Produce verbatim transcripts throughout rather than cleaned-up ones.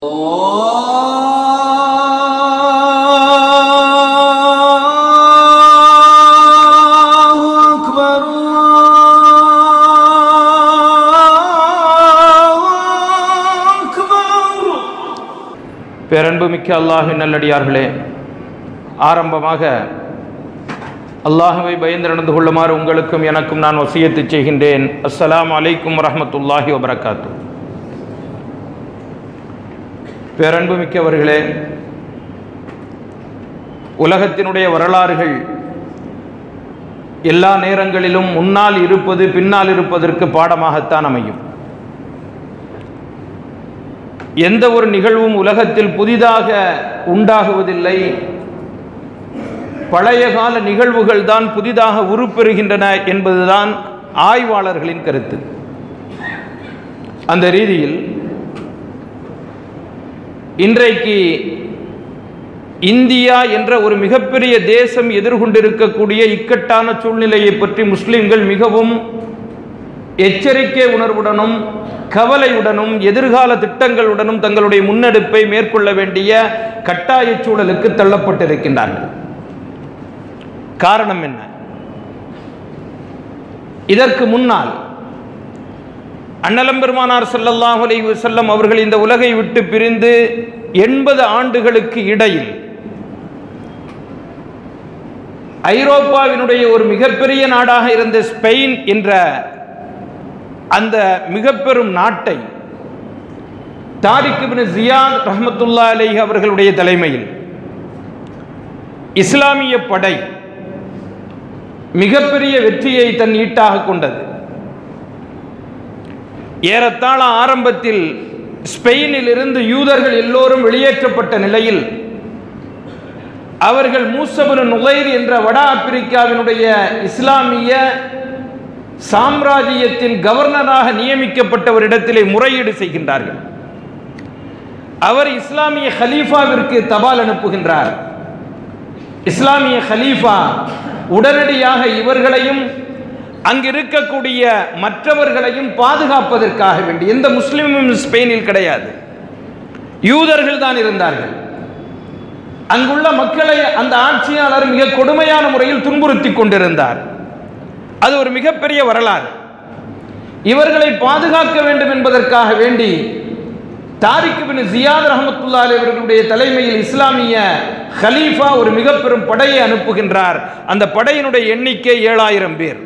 பேரன்புமிக்க அல்லாஹ்வின் நல்லடியார்களே, ஆரம்பமாக அல்லாஹ்வை பயந்து நடந்து கொள்ளுமாறு உங்களுக்கும் எனக்கும் நான் வசியத்து செய்கின்றேன். அஸ்ஸலாமு அலைக்கும் வரஹ்மத்துல்லாஹி வபரகாத்து. பேரன்புமிக்கவர்களே, உலகத்தினுடைய வரலாறுகள் எல்லா நேரங்களிலும் முன்னால் இருப்பது பின்னால் இருப்பதற்கு பாடமாகத்தான் அமையும். எந்த ஒரு நிகழ்வும் உலகத்தில் புதிதாக உண்டாகுவதில்லை. பழைய கால நிகழ்வுகள் தான் புதிதாக உருப்பெறுகின்றன என்பதுதான் ஆய்வாளர்களின் கருத்து. அந்த ரீதியில் இன்றைக்கு இந்தியா என்ற ஒரு மிகப்பெரிய தேசம் எதிர்கொண்டிருக்கக்கூடிய இக்கட்டான சூழ்நிலையை பற்றி முஸ்லிம்கள் மிகவும் எச்சரிக்கை உணர்வுடனும் கவலையுடனும் எதிர்கால திட்டங்களுடனும் தங்களுடைய முன்னெடுப்பை மேற்கொள்ள வேண்டிய கட்டாய சூழலுக்கு தள்ளப்பட்டிருக்கின்றார்கள். காரணம் என்ன? இதற்கு முன்னால் அண்ணலம் பெருமானார் ஸல்லல்லாஹு அலைஹி வஸல்லம் அவர்கள் இந்த உலகை விட்டு பிரிந்து எண்பது ஆண்டுகளுக்கு இடையில் ஐரோப்பாவினுடைய ஒரு மிகப்பெரிய நாடாக இருந்த ஸ்பெயின் என்ற அந்த மிக பெரும் நாட்டை தாரிக் இப்னு ஜியாத் ரஹ்மத்துல்லாஹி அலைஹி அவர்களுடைய தலைமையில் இஸ்லாமிய படை மிகப்பெரிய வெற்றியை தன் ஈட்டாக கொண்டது. ஏறத்தாழ ஆரம்பத்தில் ஸ்பெயினில் இருந்து யூதர்கள் எல்லோரும் வெளியேற்றப்பட்ட நிலையில் அவர்கள் மூஸா இப்னு நுகைர் என்ற வட ஆப்பிரிக்காவினுடைய இஸ்லாமிய சாம்ராஜ்யத்தின் கவர்னராக நியமிக்கப்பட்டவரிடத்திலே முறையீடு செய்கின்றார்கள். அவர் இஸ்லாமிய ஹலீஃபாவிற்கு தபால் அனுப்புகின்றார். இஸ்லாமிய ஹலீஃபா உடனடியாக இவர்களையும் அங்கிருக்கக்கூடிய மற்றவர்களையும் பாதுகாப்பதற்காக வேண்டி, எந்த முஸ்லிமும் ஸ்பெயினில் கிடையாது, யூதர்கள் தான் இருந்தார்கள். அங்குள்ள மக்களை அந்த ஆட்சியாளர் மிக கொடுமையான முறையில் துன்புறுத்தி கொண்டிருந்தார். அது ஒரு மிகப்பெரிய வரலாறு. இவர்களை பாதுகாக்க வேண்டும் என்பதற்காக வேண்டி தாரிக் இப்னு ஜியாத் ரஹ்மத்துல்லாஹி அலைஹி அவர்களுடைய தலைமையில் இஸ்லாமிய ஹலீஃபா ஒரு மிக பெரும் படையை அனுப்புகின்றார். அந்த படையினுடைய எண்ணிக்கை ஏழாயிரம் பேர்.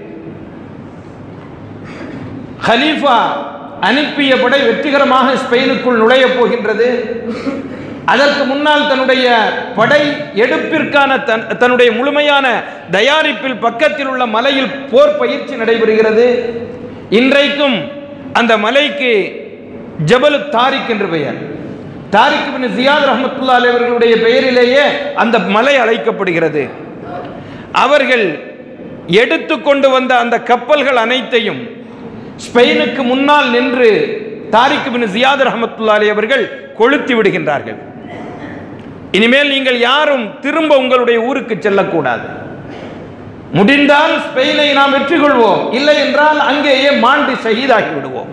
ஹலீஃபா அனுப்பிய படை வெற்றிகரமாக ஸ்பெயினுக்குள் நுழைய போகின்றது. அதற்கு முன்னால் தன்னுடைய படை எடுப்பிற்கான தன்னுடைய முழுமையான தயாரிப்பில் பக்கத்தில் உள்ள மலையில் போர் பயிற்சி நடைபெறுகிறது. இன்றைக்கும் அந்த மலைக்கு ஜபல் தாரிக் என்று பெயர். தாரிக் இப்னு ஜியாத் ரஹ்மத்துல்லாஹி அலைஹி அவர்களுடைய பெயரிலேயே அந்த மலை அழைக்கப்படுகிறது. அவர்கள் எடுத்து கொண்டு வந்த அந்த கப்பல்கள் அனைத்தையும் ஸ்பெயினுக்கு முன்னால் நின்று தாரிக் இப்னு ஜியாத் ரஹ்மத்துல்லாஹி அலைஹி அவர்கள் கொளுத்தி விடுகின்றார்கள். இனிமேல் நீங்கள் யாரும் திரும்ப உங்களுடைய ஊருக்கு செல்லக்கூடாது. முடிந்தால் ஸ்பெயினை நாம் வெற்றி கொள்வோம், இல்லை என்றால் அங்கேயே மாண்டு ஷஹீதாகி விடுவோம்.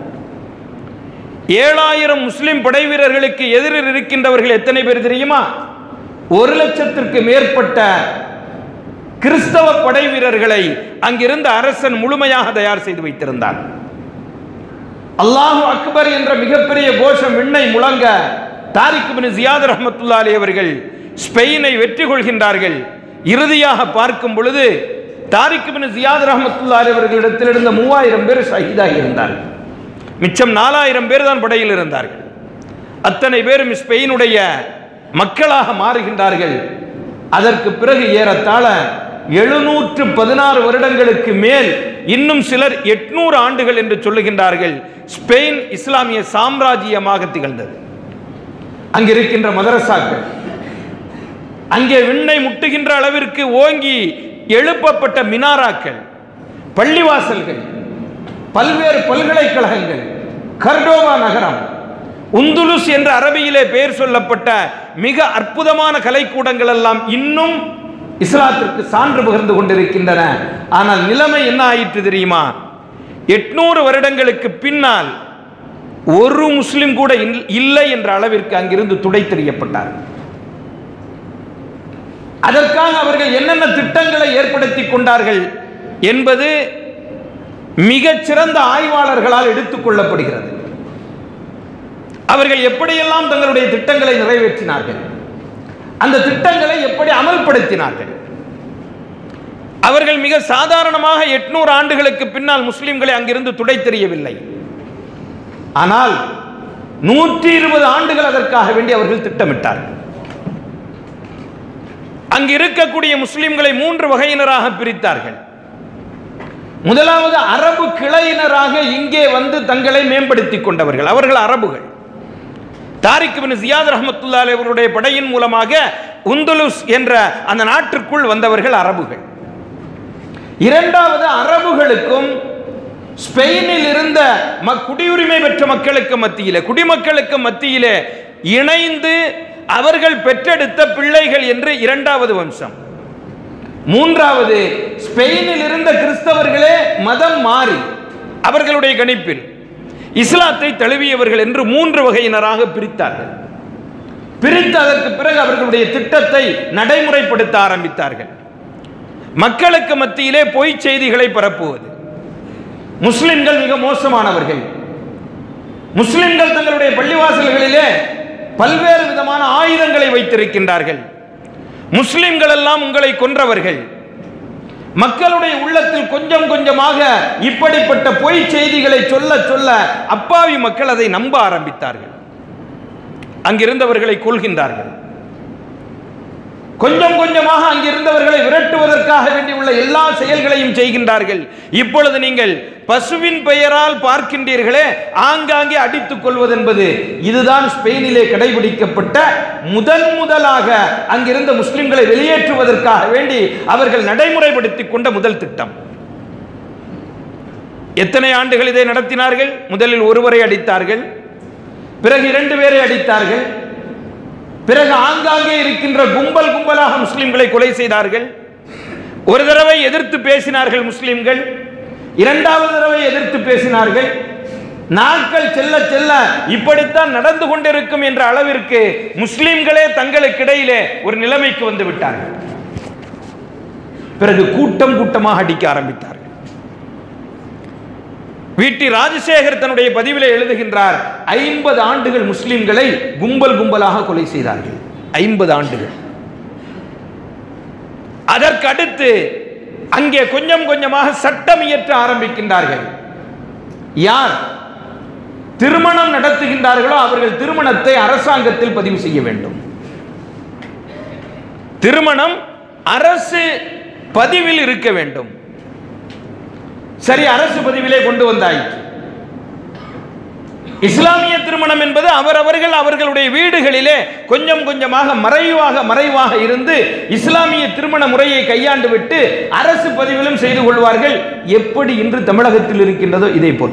ஏழாயிரம் முஸ்லிம் படை வீரர்களுக்கு எதிரில் இருக்கின்றவர்கள் எத்தனை பேர் தெரியுமா? ஒரு லட்சத்திற்கு மேற்பட்ட கிறிஸ்தவ படை வீரர்களை அங்கிருந்த அரசன் முழுமையாக தயார் செய்து வைத்திருந்தார். அல்லாஹு அக்பர் என்ற மிகப்பெரிய கோஷம் விண்ணை முழங்க தாரிக் இப்னு ஜியாத் ரஹ்மத்துல்லாஹி அலைஹி அவர்கள் ஸ்பெயினை வெற்றி கொள்கின்றார்கள். இறுதியாக பார்க்கும் பொழுது தாரிக் இப்னு ஜியாத் ரஹ்மத்துல்லாஹி அலைஹி அவர்களிடத்தில் இருந்த மூவாயிரம் பேர் ஷஹீதாகி இருந்தார்கள். மிச்சம் நாலாயிரம் பேர் தான் படையில் இருந்தார்கள். அத்தனை பேரும் ஸ்பெயினுடைய மக்களாக மாறுகின்றார்கள். அதற்கு பிறகு ஏறத்தாழ எழுநூற்று பதினாறு வருடங்களுக்கு மேல், இன்னும் சிலர் எட்நூறு ஆண்டுகள் என்று சொல்லுகின்றார்கள், ஸ்பெயின் இஸ்லாமிய சாம்ராஜ்யமாக திகழ்ந்தது. அங்கிருக்கின்ற மதரசாக்கள், அங்கே விண்ணை முட்டுகின்ற அளவிற்கு ஓங்கி எழுப்பப்பட்ட மினாராக்கள், பள்ளிவாசல்கள், பல்வேறு பல்கலைக்கழகங்கள், கர்டோவா நகரம், உந்துலுஸ் என்ற அரபியிலே பெயர் சொல்லப்பட்ட மிக அற்புதமான கலைக்கூடங்கள் எல்லாம் இன்னும் இஸ்லாத்திற்கு சான்று பகிர்ந்து கொண்டிருக்கின்றன. ஆனால் நிலைமை என்ன ஆயிற்று தெரியுமா? எட்நூறு வருடங்களுக்கு பின்னால் ஒரு முஸ்லிம் கூட இல்லை என்ற அளவிற்கு அங்கிருந்து துடை தெரியப்பட்டார். அதற்காக அவர்கள் என்னென்ன திட்டங்களை ஏற்படுத்தி கொண்டார்கள் என்பது மிகச் சிறந்த ஆய்வாளர்களால் எடுத்துக் கொள்ளப்படுகிறது. அவர்கள் எப்படியெல்லாம் தங்களுடைய திட்டங்களை நிறைவேற்றினார்கள், அந்த திட்டங்களை எப்படி அமல்படுத்தினார்கள். அவர்கள் மிக சாதாரணமாக எட்நூறு ஆண்டுகளுக்கு பின்னால் முஸ்லிம்களை அங்கிருந்து துடை தெரியவில்லை. ஆனால் நூற்றி இருபது ஆண்டுகள் அதற்காக வேண்டி அவர்கள் திட்டமிட்டார்கள். அங்கு இருக்கக்கூடிய முஸ்லிம்களை மூன்று வகையினராக பிரித்தார்கள். முதலாவது அரபு கிளையினராக இங்கே வந்து தங்களை மேம்படுத்திக் கொண்டவர்கள், அவர்கள் அரபுகள். தாரிக் இப்னு ஜியாத் ரஹ்மத்துல்லாஹி அலைஹி அவருடைய படையின் மூலமாக உந்துலுஸ் என்ற அந்த நாட்டிற்குள் வந்தவர்கள் அரபுகள். இரண்டாவது, அரபுகளுக்கும் ஸ்பெயினில் இருந்த குடியுரிமை பெற்ற மக்களுக்கு மத்தியிலே குடிமக்களுக்கு மத்தியிலே இணைந்து அவர்கள் பெற்றெடுத்த பிள்ளைகள் என்று இரண்டாவது வம்சம். மூன்றாவது, ஸ்பெயினில் இருந்த கிறிஸ்தவர்களே மதம் மாறி அவர்களுடைய கணிப்பில் இஸ்லாத்தை தழுவியவர்கள் என்று மூன்று வகையினராக பிரித்தார்கள். பிரித்து அதற்கு பிறகு அவர்களுடைய திட்டத்தை நடைமுறைப்படுத்த ஆரம்பித்தார்கள். மக்களுக்கு மத்தியிலே பொய் செய்திகளை பரப்புவது. முஸ்லிம்கள் மிக மோசமானவர்கள். முஸ்லிம்கள் தங்களுடைய பள்ளிவாசல்களிலே பல்வேறு விதமான ஆயுதங்களை வைத்திருக்கின்றார்கள். முஸ்லிம்கள் எல்லாம் உங்களை கொன்றவர்கள். மக்களுடைய உள்ளத்தில் கொஞ்சம் கொஞ்சமாக இப்படிப்பட்ட பொய் செய்திகளை சொல்ல சொல்ல அப்பாவி மக்கள் அதை நம்ப ஆரம்பித்தார்கள். அங்கிருந்தவர்களை கொள்கின்றார்கள். கொஞ்சம் கொஞ்சமாக அங்கிருந்தவர்களை விரட்டுவதற்காக வேண்டியுள்ள எல்லா செயல்களையும் செய்கின்றார்கள். இப்பொழுது நீங்கள் பசுவின் பெயரால் பார்க்கின்றீர்களே, ஆங்காங்கே அடித்துக் கொள்வது என்பது இதுதான் ஸ்பெயினிலே கடைபிடிக்கப்பட்ட முதன் முதலாக அங்கிருந்த முஸ்லிம்களை வெளியேற்றுவதற்காக வேண்டி அவர்கள் நடைமுறைப்படுத்திக் கொண்ட முதல் திட்டம். எத்தனை ஆண்டுகள் இதை நடத்தினார்கள்? முதலில் ஒருவரை அடித்தார்கள், பிறகு இரண்டு பேரை அடித்தார்கள், பிறகு ஆங்காங்கே இருக்கின்ற கும்பல் கும்பலாக முஸ்லிம்களை கொலை செய்தார்கள். ஒரு தடவை எதிர்த்து பேசினார்கள் முஸ்லிம்கள், இரண்டாவது தடவை எதிர்த்து பேசினார்கள். நாட்கள் செல்ல செல்ல இப்படித்தான் நடந்து கொண்டிருக்கும் என்ற அளவிற்கு முஸ்லிம்களே தங்களுக்கு இடையிலே ஒரு நிலைமைக்கு வந்து விட்டார்கள். பிறகு கூட்டம் கூட்டமாக அடிக்க ஆரம்பித்தார்கள். வீட்டி ராஜசேகர் தன்னுடைய பதிவிலே எழுதுகின்றார், ஐம்பது ஆண்டுகள் முஸ்லிம்களை கும்பல் கும்பலாக கொலை செய்தார்கள். ஐம்பது ஆண்டுகள். அதற்கு அடுத்து அங்கே கொஞ்சம் கொஞ்சமாக சட்டம் இயற்ற ஆரம்பிக்கின்றார்கள். யார் திருமணம் நடத்துகின்றார்களோ அவர்கள் திருமணத்தை அரசாங்கத்தில் பதிவு செய்ய வேண்டும். திருமணம் அரசு பதிவில் இருக்க வேண்டும். சரி, அரசு பதிவிலே கொண்டு வந்தாயிற்று. இஸ்லாமிய திருமணம் என்பது அவரவர்கள் அவர்களுடைய வீடுகளிலே கொஞ்சம் கொஞ்சமாக மறைவாக மறைவாக இருந்து இஸ்லாமிய திருமண முறையை கையாண்டு விட்டு அரசு பதிவிலும் செய்து கொள்வார்கள். எப்படி இன்று தமிழகத்தில் இருக்கின்றதோ இதே போல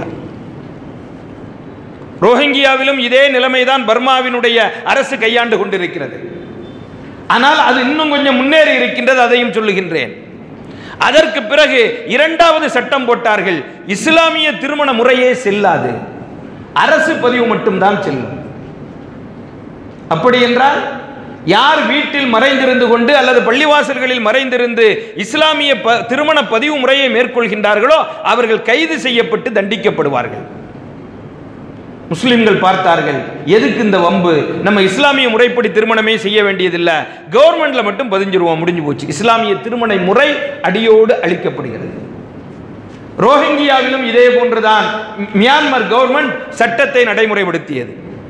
ரோஹிங்கியாவிலும் இதே நிலைமைதான் பர்மாவினுடைய அரசு கையாண்டு கொண்டிருக்கிறது. ஆனால் அது இன்னும் கொஞ்சம் முன்னேறி இருக்கின்றது, அதையும் சொல்லுகின்றேன். அதற்கு பிறகு இரண்டாவது சட்டம் போட்டார்கள், இஸ்லாமிய திருமண முறையே செல்லாது, அரசு பதிவு மட்டும்தான் செல்லும். அப்படி என்றால் யார் வீட்டில் மறைந்திருந்து கொண்டு அல்லது பள்ளிவாசல்களில் மறைந்திருந்து இஸ்லாமிய திருமண பதிவு முறையை மேற்கொள்கின்றார்களோ அவர்கள் கைது செய்யப்பட்டு தண்டிக்கப்படுவார்கள். முஸ்லிம்கள் பார்த்தார்கள், எதுக்கு இந்த வம்பு, நம்ம இஸ்லாமிய முறைப்படி திருமணமே செய்ய வேண்டியதில்லை, கவர்மெண்ட்ல மட்டும் பதிஞ்சிருவோம், முடிஞ்சு போச்சு. இஸ்லாமிய திருமண முறை அடியோடு அளிக்கப்படுகிறது. ரோஹிங்கியாவிலும் இதே போன்றுதான் மியான்மர் கவர்மெண்ட் சட்டத்தை நடைமுறைப்படுத்தியது.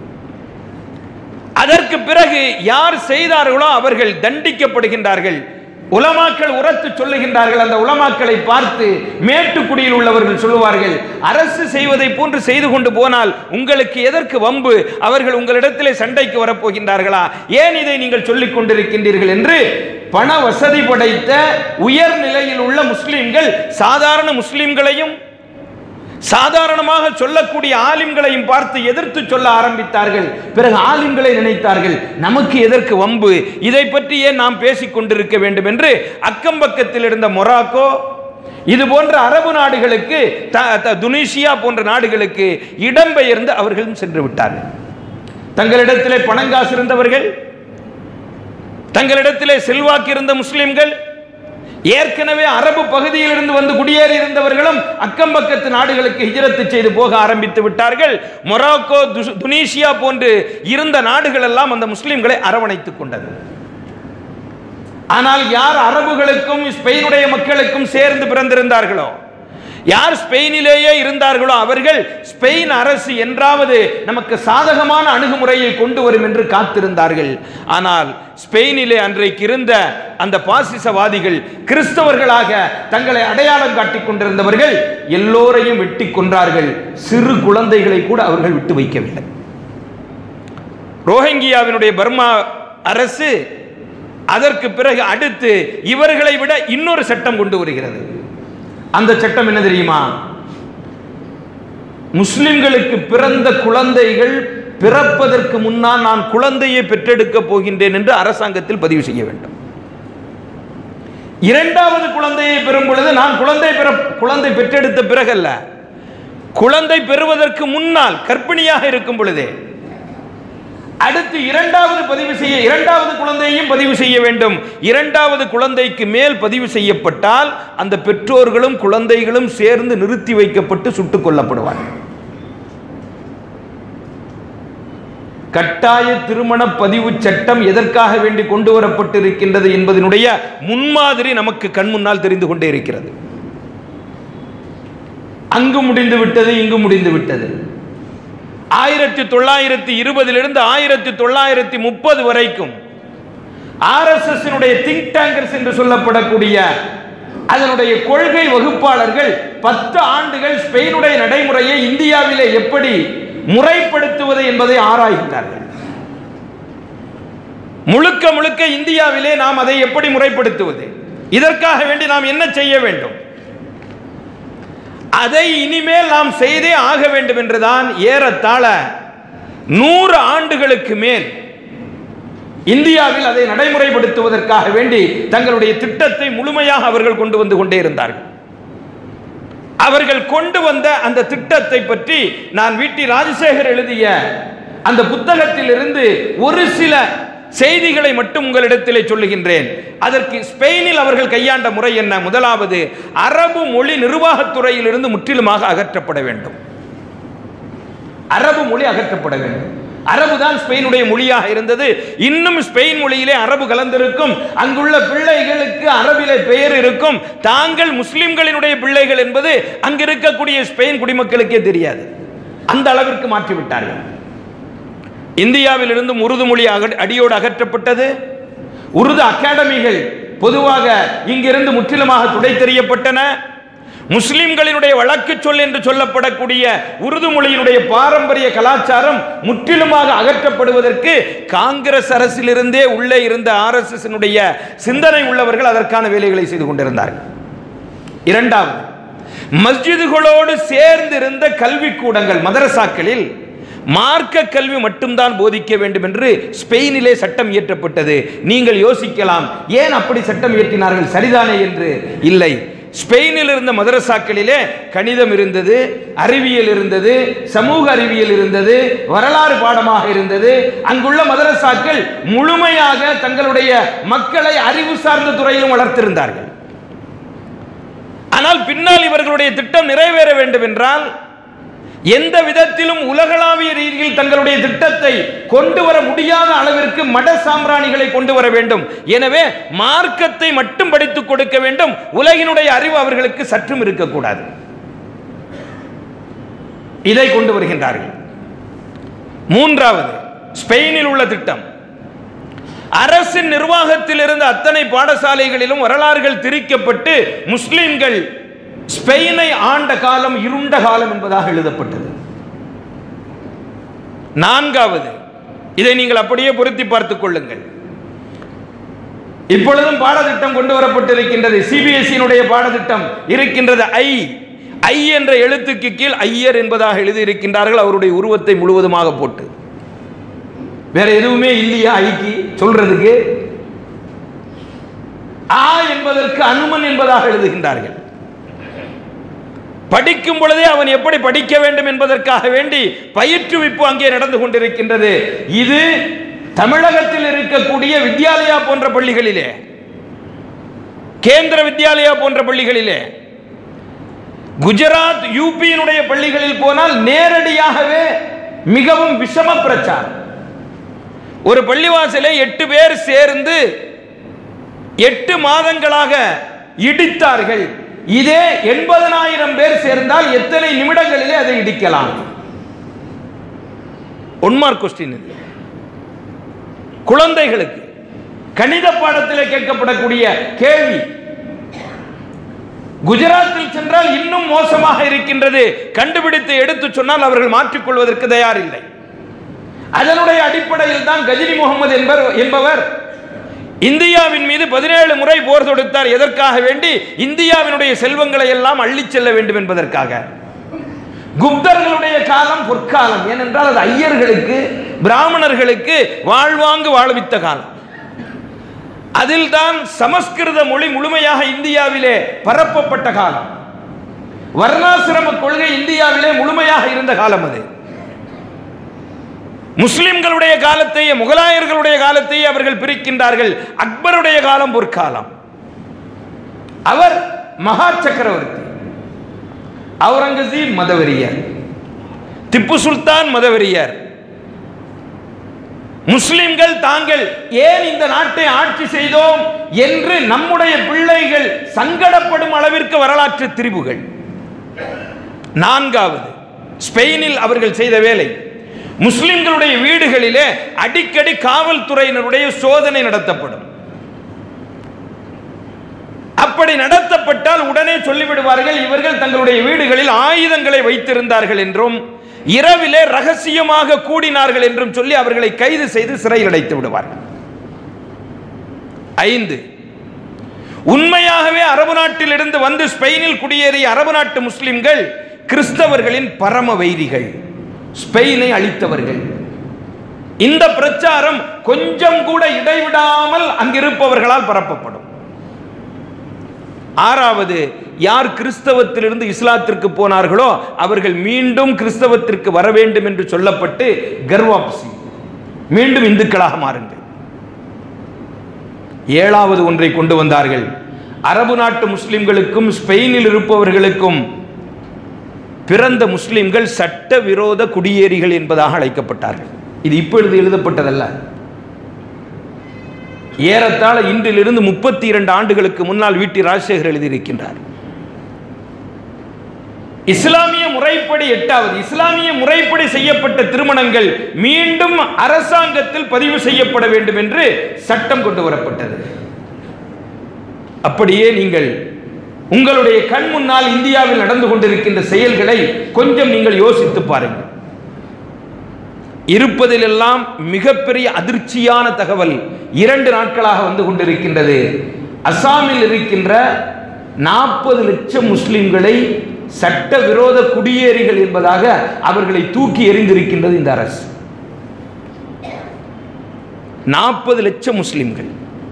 அதற்கு பிறகு யார் செய்தார்களோ அவர்கள் தண்டிக்கப்படுகின்றார்கள். உலமாக்கள் உரத்து சொல்லுகின்றார்கள். அந்த உலமாக்களை பார்த்து மேட்டுக்குடியில் உள்ளவர்கள் சொல்லுவார்கள், அரசு செய்வதை போன்று செய்து கொண்டு போனால் உங்களுக்கு எதற்கு வம்பு, அவர்கள் உங்களிடத்திலே சண்டைக்கு வரப்போகின்றார்களா, ஏன் இதை நீங்கள் சொல்லிக் கொண்டிருக்கின்றீர்கள் என்று பண வசதி படைத்த உயர் நிலையில் உள்ள முஸ்லிம்கள் சாதாரண முஸ்லிம்களையும் சாதாரணமாக சொல்லக்கூடிய ஆலிம்களையும் பார்த்து எதிர்த்து சொல்ல ஆரம்பித்தார்கள். பிறகு ஆலிம்களை நினைத்தார்கள், நமக்கு எதற்கு வம்பு, இதை பற்றியே நாம் பேசிக் கொண்டிருக்க வேண்டும் என்று அக்கம் பக்கத்தில் இருந்த மொராக்கோ, இது போன்ற அரபு நாடுகளுக்கு, துனிசியா போன்ற நாடுகளுக்கு இடம்பெயர்ந்து அவர்களும் சென்று விட்டார்கள். தங்களிடத்திலே பணங்காசு இருந்தவர்கள், தங்களிடத்திலே செல்வாக்கு இருந்த முஸ்லிம்கள், ஏற்கனவே அரபு பகுதியில் இருந்து வந்து குடியேறி இருந்தவர்களும் அக்கம்பக்கத்து நாடுகளுக்கு ஹிஜ்ரத் செய்து போக ஆரம்பித்து விட்டார்கள். மொராக்கோ, துனிசியா போன்று இருந்த நாடுகள் எல்லாம் அந்த முஸ்லிம்களை அரவணைத்துக் கொண்டது. ஆனால் யார் அரபுகளுக்கும் ஸ்பெயினுடைய மக்களுக்கும் சேர்ந்து பிறந்திருந்தார்களோ, யார் ஸ்பெயினிலேயே இருந்தார்களோ, அவர்கள் ஸ்பெயின் அரசு என்றாவது நமக்கு சாதகமான அணுகுமுறையை கொண்டு வரும் என்று காத்திருந்தார்கள். ஆனால் ஸ்பெயினிலே அன்றைக்கு இருந்த அந்த பாசிசவாதிகள், கிறிஸ்தவர்களாக தங்களை அடையாளம் காட்டிக் கொண்டிருந்தவர்கள் எல்லோரையும் வெட்டி கொன்றார்கள். சிறு குழந்தைகளை கூட அவர்கள் விட்டு வைக்கவில்லை. ரோஹிங்கியாவினுடைய பர்மா அரசு அதற்கு பிறகு அடுத்து இவர்களை விட இன்னொரு சட்டம் கொண்டு வருகிறது. அந்த சட்டம் என்ன தெரியுமா? முஸ்லிம்களுக்கு பிறந்த குழந்தைகள் பிறப்பதற்கு முன்னால் நான் குழந்தையை பெற்றெடுக்க போகின்றேன் என்று அரசாங்கத்தில் பதிவு செய்ய வேண்டும். இரண்டாவது குழந்தையை பெறும் பொழுது நான் குழந்தை பெற குழந்தை பெற்றெடுத்த பிறகல்ல, குழந்தை பெறுவதற்கு முன்னால் கர்ப்பிணியாக இருக்கும் பொழுதே அடுத்து இரண்டாவது பதிவு செய்ய இரண்டாவது குழந்தையையும் பதிவு செய்ய வேண்டும். இரண்டாவது குழந்தைக்கு மேல் பதிவு செய்யப்பட்டால் அந்த பெற்றோர்களும் குழந்தைகளும் சேர்ந்து நிறுத்தி வைக்கப்பட்டு சுட்டுக் கொல்லப்படுவார்கள். கட்டாய திருமண பதிவு சட்டம் எதற்காக வேண்டி கொண்டு வரப்பட்டிருக்கின்றது என்பதனுடைய முன்மாதிரி நமக்கு கண் முன்னால் தெரிந்து கொண்டே இருக்கிறது. அங்கு முடிந்து விட்டது, இங்கு முடிந்து விட்டது. ஆயிரத்தி தொள்ளாயிரத்தி இருபதிலிருந்து ஆயிரத்தி தொள்ளாயிரத்தி முப்பது வரைக்கும் R S S think tankers என்று சொல்லப்படக்கூடிய அதனுடைய கொள்கை வகுப்பாளர்கள் பத்து ஆண்டுகள் ஸ்பெயினுடைய நடைமுறையை இந்தியாவிலே எப்படி முறைப்படுத்துவது என்பதை ஆராய்கிறார்கள். முழுக்க முழுக்க இந்தியாவிலே நாம் அதை எப்படி முறைப்படுத்துவது, இதற்காக வேண்டி நாம் என்ன செய்ய வேண்டும், அதை இனிமேல் நாம் செய்தே ஆக வேண்டும் என்றுதான் ஏறத்தாழ நூறு ஆண்டுகளுக்கு மேல் இந்தியாவில் அதை நடைமுறைப்படுத்துவதற்காக வேண்டி தங்களுடைய திட்டத்தை முழுமையாக அவர்கள் கொண்டு வந்து கொண்டே இருந்தார்கள். அவர்கள் கொண்டு வந்த அந்த திட்டத்தை பற்றி நான் வீட்டி ராஜசேகர் எழுதிய அந்த புத்தகத்தில் இருந்து ஒரு சில செய்திகளை மட்டும் உங்களிடத்திலே சொல்லுகின்றேன். அதற்கு ஸ்பெயினில் அவர்கள் கையாண்ட முறை என்ன? முதலாவது, அரபு மொழி நிர்வாகத்துறையில் இருந்து முற்றிலுமாக அகற்றப்பட வேண்டும். அரபு மொழி அகற்றப்பட வேண்டும். அரபு தான் ஸ்பெயினுடைய மொழியாக இருந்தது. இன்னும் ஸ்பெயின் மொழியிலே அரபு கலந்திருக்கும். அங்குள்ள பிள்ளைகளுக்கு அரபிலே பெயர் இருக்கும். தாங்கள் முஸ்லிம்களினுடைய பிள்ளைகள் என்பது அங்கு இருக்கக்கூடிய ஸ்பெயின் குடிமக்களுக்கே தெரியாது. அந்த அளவிற்கு மாற்றிவிட்டார்கள். இந்தியாவில் இருந்தும் உருது மொழி அடியோடு அகற்றப்பட்டது. உருது அகாடமிகள் பொதுவாக இங்கிருந்து முற்றிலுமாக துடை தெரியப்பட்டன. முஸ்லிம்களினுடைய வழக்கு சொல் என்று சொல்லப்படக்கூடிய உருது மொழியினுடைய பாரம்பரிய கலாச்சாரம் முற்றிலுமாக அகற்றப்படுவதற்கு காங்கிரஸ் அரசிலிருந்தே உள்ளே இருந்த ஆர் எஸ் எஸ் சிந்தனை உள்ளவர்கள் அதற்கான வேலைகளை செய்து கொண்டிருந்தார்கள். இரண்டாவது, மஸ்ஜிதுகளோடு சேர்ந்திருந்த கல்விக்கூடங்கள், மதரசாக்களில் மார்க்க கல்வி மட்டும்தான் போதிக்க வேண்டும் என்று ஸ்பெயினிலே சட்டம் இயற்றப்பட்டது. நீங்கள் யோசிக்கலாம், ஏன் அப்படி சட்டம் இயற்றினார்கள், சரிதானே என்று. இல்லை, ஸ்பெயினில் இருந்த மதரசாக்களிலே கணிதம் இருந்தது, அறிவியல் இருந்தது, சமூக அறிவியல் இருந்தது, வரலாறு பாடமாக இருந்தது. அங்குள்ள மதரசாக்கள் முழுமையாக தங்களுடைய மக்களை அறிவு சார்ந்த துறையிலும் வளர்த்திருந்தார்கள். ஆனால் பின்னால் இவர்களுடைய திட்டம் நிறைவேற வேண்டும் என்றால் எந்த விதத்திலும் உலகளாவிய ரீதியில் தங்களுடைய திட்டத்தை கொண்டு வர முடியாத அளவிற்கு மட சாம்பிராணிகளை கொண்டு வர வேண்டும். எனவே மார்க்கத்தை மட்டும் படித்துக் கொடுக்க வேண்டும். உலகினுடைய அறிவு அவர்களுக்கு சற்றும் இருக்கக்கூடாது. இதை கொண்டு வருகின்றார்கள். மூன்றாவது, ஸ்பெயினில் உள்ள திட்டம், அரசின் நிர்வாகத்தில் இருந்த அத்தனை பாடசாலைகளிலும் வரலாறுகள் திரிக்கப்பட்டு முஸ்லிம்கள் ஸ்பெயினை ஆண்ட காலம் இருண்ட காலம் என்பதாக எழுதப்பட்டது. நான்காவது, இதை நீங்கள் அப்படியே பொருத்தி பார்த்துக் கொள்ளுங்கள். இப்பொழுதும் பாடத்திட்டம் கொண்டு வரப்பட்டிருக்கின்றது. சிபிஎஸ்இ பாடத்திட்டம் இருக்கின்றது. ஐ ஐ என்ற எழுத்துக்கு கீழ் ஐயர் என்பதாக எழுதி இருக்கின்றார்கள், அவருடைய உருவத்தை முழுவதுமாக போட்டு. வேற எதுவுமே இல்லையா ஐக்கு சொல்றதுக்கு? ஆ என்பதற்கு அனுமன் என்பதாக எழுதுகின்றார்கள். படிக்கும் பொழுதே அவன் எப்படி படிக்க வேண்டும் என்பதற்காக வேண்டி பயிற்றுவிப்பு அங்கே நடந்து கொண்டிருக்கின்றது. இது தமிழகத்தில் இருக்கக்கூடிய வித்யாலயா போன்ற பள்ளிகளிலே, கேந்திர வித்யாலயா போன்ற பள்ளிகளிலே, குஜராத் யூபியினுடைய பள்ளிகளில் போனால் நேரடியாகவே மிகவும் விஷம பிரச்சாரம். ஒரு பள்ளிவாசலை எட்டு பேர் சேர்ந்து எட்டு மாதங்களாக இடித்தார்கள். இதே எண்பதனாயிரம் பேர் சேர்ந்தால் எத்தனை நிமிடங்களிலே அதை இடிக்கலாம்? One mark question. குழந்தைகளுக்கு கணித பாடத்தில் கேட்கப்படக்கூடிய கேள்வி. குஜராத்தில் சென்றால் இன்னும் மோசமாக இருக்கின்றது. கண்டுபிடித்து எடுத்து சொன்னால் அவர்கள் மாற்றிக்கொள்வதற்கு தயார் இல்லை. அதனுடைய அடிப்படையில் தான் கஜினி முகமது என்பவர் இந்தியாவின் மீது பதினேழு முறை போர் தொடுத்தார். எதற்காக வேண்டி? இந்தியாவினுடைய செல்வங்களை எல்லாம் அள்ளி செல்ல வேண்டும் என்பதற்காக. குப்தர்களுடைய காலம் பொற்காலம். ஏனென்றால் அது ஐயர்களுக்கு, பிராமணர்களுக்கு வாழ்வாங்கு வாழ்வித்த காலம். அதில் தான் சமஸ்கிருத மொழி முழுமையாக இந்தியாவிலே பரப்பப்பட்ட காலம். வர்ணாசிரம கொள்கை இந்தியாவிலே முழுமையாக இருந்த காலம் அது. முஸ்லிம்களுடைய காலத்தையே, முகலாயர்களுடைய காலத்தையே அவர்கள் பிரிக்கின்றார்கள். அக்பருடைய காலம் பொற்காலம். அவர் மகா சக்கரவர்த்தி. அவுரங்கசீப் மதவெறியர், திப்பு சுல்தான் மதவெறியர். முஸ்லிம்கள் தாங்கள் ஏன் இந்த நாட்டை ஆட்சி செய்தோம் என்று நம்முடைய பிள்ளைகள் சங்கடப்படும் அளவிற்கு வரலாற்று திரிபுகள். நான்காவது, ஸ்பெயினில் அவர்கள் செய்த வேலை. முஸ்லிம்களுடைய வீடுகளிலே அடிக்கடி காவல்துறையினருடைய சோதனை நடத்தப்படும். அப்படி நடத்தப்பட்டால் உடனே சொல்லிவிடுவார்கள், இவர்கள் தங்களுடைய வீடுகளில் ஆயுதங்களை வைத்திருந்தார்கள் என்றும் இரவிலே ரகசியமாக கூடினார்கள் என்றும் சொல்லி அவர்களை கைது செய்து சிறையில் அடைத்து விடுவார்கள். ஐந்து, உண்மையாகவே அரபு நாட்டில் இருந்து வந்து ஸ்பெயினில் குடியேறிய அரபு நாட்டு முஸ்லிம்கள் கிறிஸ்தவர்களின் பரம வைரிகள், ஸ்பெயினை அழித்தவர்கள். இந்த பிரச்சாரம் கொஞ்சம் கூட இடைவிடாமல் அங்கிருப்பவர்களால் பரப்பப்படும். ஆறாவது, யார் கிறிஸ்தவத்திலிருந்து இஸ்லாத்திற்கு போனார்களோ அவர்கள் மீண்டும் கிறிஸ்தவத்திற்கு வர வேண்டும் என்று சொல்லப்பட்டு கர்வாப்சி, மீண்டும் இந்துக்களாக மாறுங்கள். ஏழாவது ஒன்றை கொண்டு வந்தார்கள். அரபு நாட்டு முஸ்லிம்களுக்கும் ஸ்பெயினில் இருப்பவர்களுக்கும் பிறந்த முஸ்லிம்கள் சட்ட விரோத குடியேறிகள் என்பதாக அழைக்கப்பட்டார்கள். இது இப்பொழுது எழுதப்பட்டதல்ல. ஏறத்தாழ இன்றிலிருந்து முப்பத்தி இரண்டு ஆண்டுகளுக்கு முன்னால் வீட்டி ராஜசேகர் எழுதியிருக்கின்றார். இஸ்லாமிய முறைப்படி எட்டாவது, இஸ்லாமிய முறைப்படி செய்யப்பட்ட திருமணங்கள் மீண்டும் அரசாங்கத்தில் பதிவு செய்யப்பட வேண்டும் என்று சட்டம் கொண்டு வரப்பட்டது. அப்படியே நீங்கள் உங்களுடைய கண் முன்னால் இந்தியாவில் நடந்து கொண்டிருக்கின்ற செயல்களை கொஞ்சம் நீங்கள் யோசித்து பாருங்கள். இருப்பதிலெல்லாம் மிகப்பெரிய அதிர்ச்சியான தகவல் இரண்டு நாட்களாக வந்து கொண்டிருக்கின்றது. அசாமில் இருக்கின்ற நாற்பது லட்சம் முஸ்லிம்களை சட்ட விரோத குடியேறிகள் என்பதாக அவர்களை தூக்கி எறிந்திருக்கின்றது இந்த அரசு. நாற்பது லட்சம் முஸ்லிம்கள்.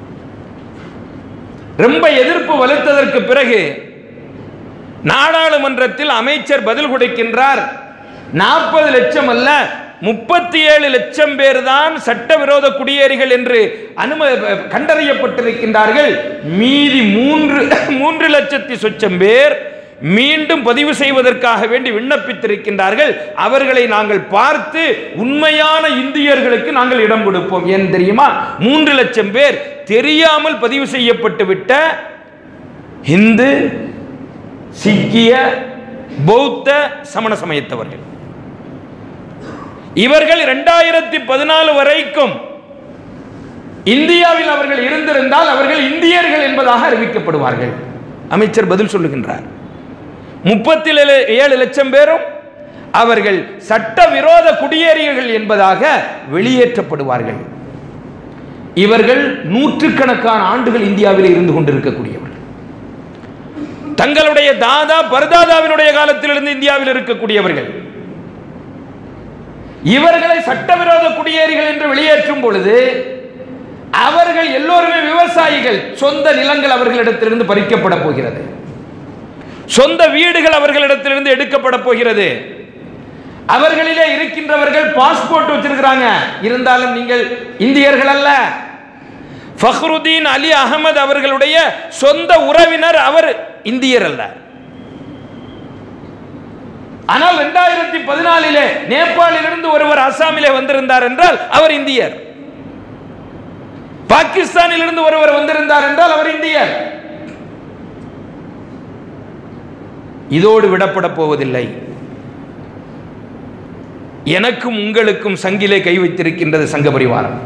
ரொம்ப எதிர்ப்பு வலுத்ததற்கு பிறகு நாடாளுமன்றத்தில் அமைச்சர் பதில் கொடுக்கின்றார். நாற்பது லட்சம் அல்ல, முப்பத்தி ஏழு லட்சம் பேர் தான் சட்டவிரோத குடியேறிகள் என்று அனுமதி கண்டறியப்பட்டிருக்கின்றார்கள். மீதி மூன்று மூன்று லட்சத்தி சொச்சம் பேர் மீண்டும் பதிவு செய்வதற்காக வேண்டி விண்ணப்பித்திருக்கின்றார்கள். அவர்களை நாங்கள் பார்த்து உண்மையான இந்தியர்களுக்கு நாங்கள் இடம் கொடுப்போம். ஏன் தெரியுமா? மூன்று லட்சம் பேர் தெரியாமல் பதிவு செய்யப்பட்டு விட்ட இந்து, சீக்கிய, பௌத்த, சமண சமயத்தவர்கள். இவர்கள் இரண்டாயிரத்தி பதினாலு வரைக்கும் இந்தியாவில் அவர்கள் இருந்திருந்தால் அவர்கள் இந்தியர்கள் என்பதாக அறிவிக்கப்படுவார்கள். அமைச்சர் பதில் சொல்லுகின்றார். முப்பத்தி ஏழு லட்சம் பேரும் அவர்கள் சட்டவிரோத குடியேறியர்கள் என்பதாக வெளியேற்றப்படுவார்கள். இவர்கள் நூற்றுக்கணக்கான ஆண்டுகள் இந்தியாவில் இருந்து கொண்டிருக்கக்கூடியவர்கள். தங்களுடைய தாதா பரதாதாவினுடைய காலத்திலிருந்து இந்தியாவில் இருக்கக்கூடியவர்கள். இவர்களை சட்டவிரோத குடியேறிகள் என்று வெளியேற்றும் பொழுது அவர்கள் எல்லோருமே விவசாயிகள். சொந்த நிலங்கள் அவர்களிடத்திலிருந்து பறிக்கப்பட போகிறது. சொந்த வீடுகள் அவர்களிடத்திலிருந்து எடுக்கப்பட போகிறது. அவர்களிலே இருக்கின்றவர்கள் பாஸ்போர்ட் வச்சிருக்கிறாங்க, இருந்தாலும் நீங்கள் இந்தியர்கள் அல்ல. ஃபக்ருதீன் அலி அகமது அவர்களுடைய சொந்த உறவினர், அவர் இந்தியர் அல்ல. ஆனால் இரண்டாயிரத்தி பதினாலிலே நேபாளிலிருந்து ஒருவர் அசாமிலே வந்திருந்தார் என்றால் அவர் இந்தியர். பாகிஸ்தானிலிருந்து ஒருவர் வந்திருந்தார் என்றால் அவர் இந்தியர். இதோடு விடப்பட போவதில்லை. எனக்கும் உங்களுக்கும் சங்கிலே கை வைத்திருக்கின்றது சங்க பரிவாரம்.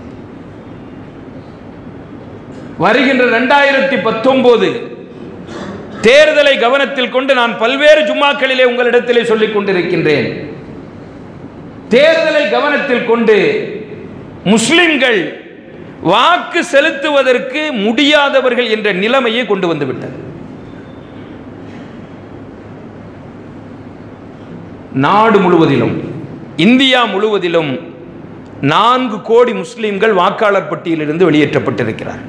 வருகின்ற இரண்டாயிரத்தி பத்தொன்பது தேர்தலை கவனத்தில் கொண்டு நான் பல்வேறு ஜும்மாக்களிலே உங்களிடத்திலே சொல்லிக் கொண்டிருக்கின்றேன். தேர்தலை கவனத்தில் கொண்டு முஸ்லிம்கள் வாக்கு செலுத்துவதற்கு முடியாதவர்கள் என்ற நிலைமையை கொண்டு வந்து விட்டது. நாடு முழுவதிலும், இந்தியா முழுவதிலும் நான்கு கோடி முஸ்லிம்கள் வாக்காளர் பட்டியலிலிருந்து வெளியேற்றப்பட்டிருக்கிறார்.